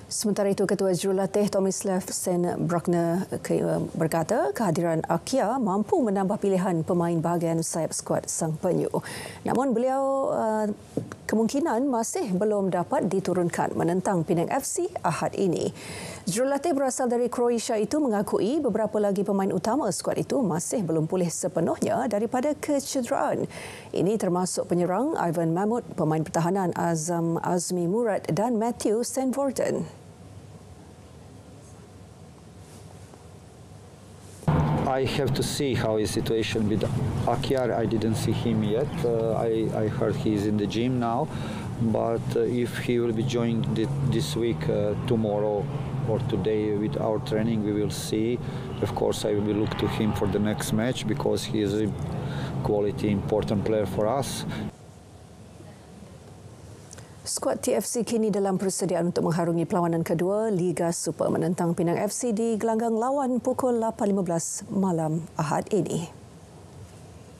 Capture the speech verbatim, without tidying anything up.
Sementara itu, Ketua Jurulatih Tomislav Sen Bruckner berkata kehadiran Akhyar mampu menambah pilihan pemain bahagian sayap skuad sang penyu. Namun beliau uh, kemungkinan masih belum dapat diturunkan menentang Penang F C Ahad ini. Jurulatih berasal dari Croatia itu mengakui beberapa lagi pemain utama skuad itu masih belum pulih sepenuhnya daripada kecederaan. Ini termasuk penyerang Ivan Mahmud, pemain pertahanan Azam Azmi Murad dan Matthew Sanforden. I have to see how is situation with Akhyar. I didn't see him yet. Uh, I, I heard he is in the gym now, but uh, if he will be joining this week, uh, tomorrow or today with our training, we will see. Of course, I will look to him for the next match because he is a quality important player for us. Skuad T F C kini dalam persediaan untuk mengharungi perlawanan kedua Liga Super menentang Penang F C di gelanggang lawan pukul lapan lima belas malam Ahad ini.